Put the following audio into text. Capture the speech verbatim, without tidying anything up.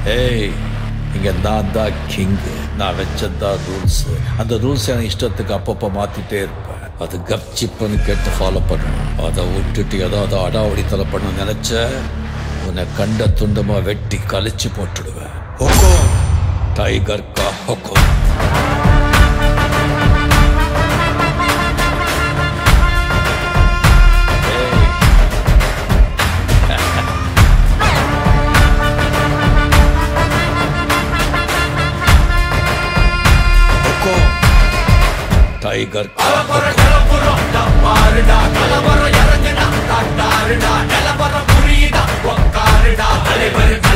ஏய், இங்க நான் தான் கிங். நான் வச்சதான் ரூல்ஸ். அந்த ரூல்ஸ் எனக்கு இஷ்டத்துக்கு அப்பப்போ மாத்திட்டே இருப்பேன். அது கப்சிப்புன்னு கேட்டு ஃபாலோ பண்ணணும். அதை விட்டுட்டு ஏதாவது அடாவடித்தலை பண்ண நினைச்ச உன்னை கண்ட துண்டமா வெட்டி கழிச்சு போட்டுடுவேன். ஹுக்கும் டைகர் கா ஹுக்கும். டைகர் கலவரம் இறங்குனா காட்டாருடா, நிலவரம் புரியுதா, உக்காருடா, தலைவர்